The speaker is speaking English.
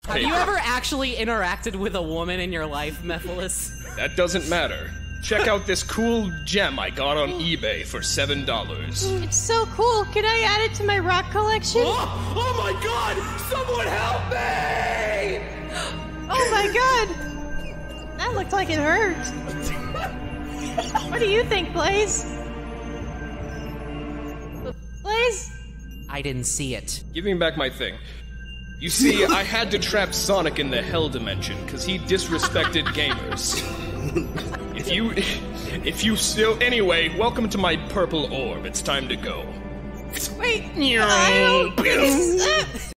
Have you ever actually interacted with a woman in your life, Mephiles? That doesn't matter. Check out this cool gem I got on eBay for $7. It's so cool. Can I add it to my rock collection? Oh my god! Someone help me! Oh my god! That looked like it hurt. What do you think, Blaze? Blaze? I didn't see it. Give me back my thing. You see, I had to trap Sonic in the Hell Dimension because he disrespected gamers. If you still... Anyway, welcome to my purple orb. It's time to go. Wait, I don't...